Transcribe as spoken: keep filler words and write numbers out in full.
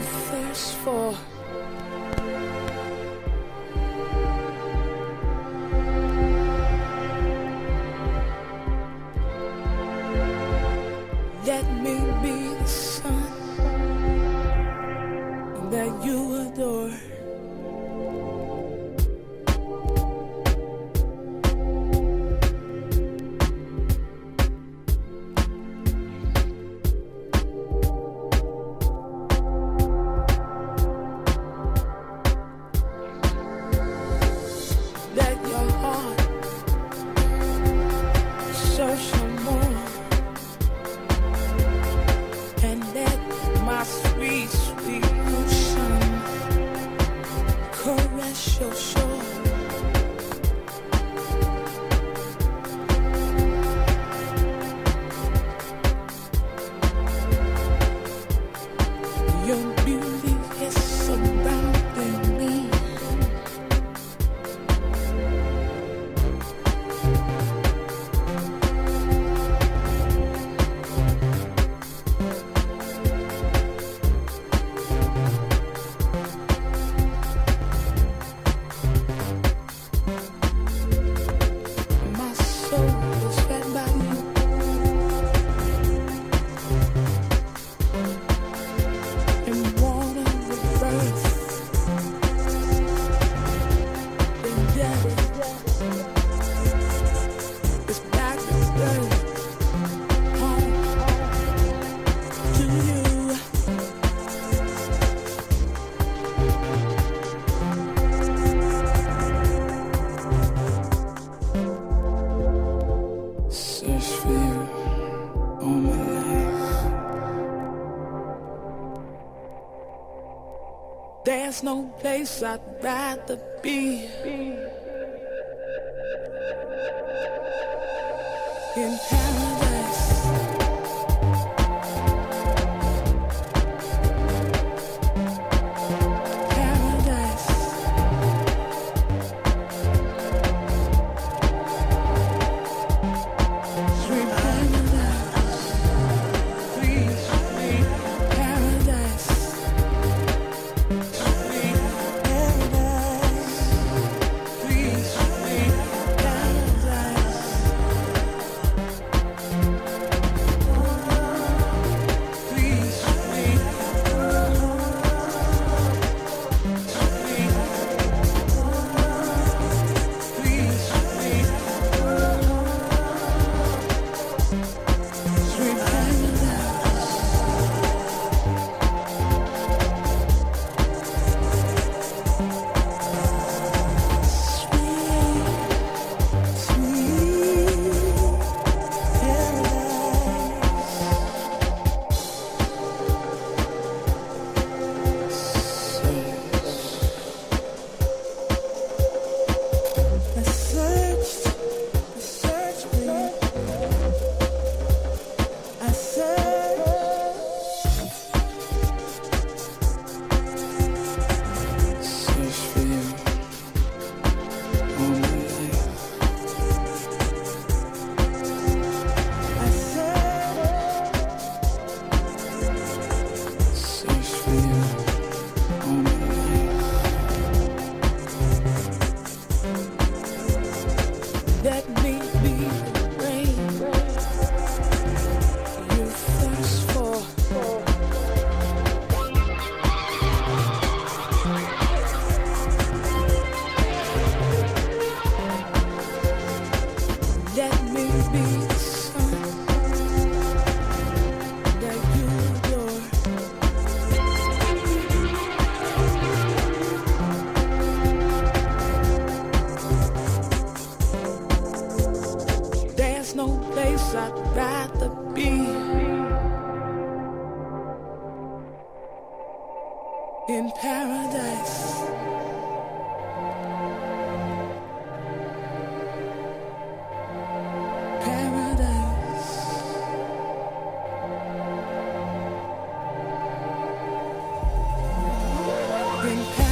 thirst for. Let me be the sun that you adore. Let your heart search for more. And let my sweet, sweet ocean caress your shore. Your beauty is surrounding me. My soul is fed by you. In water of birth, in death, it's back to birth, home to you. Search for you all my life. There's no place I'd rather be in paradise. Paradise. Sweet paradise. Please, sweet paradise. Sweet paradise. Please, sweet paradise. Please, sweet Please, sweet Sweet paradise. I searched, I searched for you. I searched, searched for you all my life. I searched, searched for you all my life. Let me be the rain you thirst for. Let me be the sun that you adore. There's no place I'd rather be in paradise. Paradise. In paradise.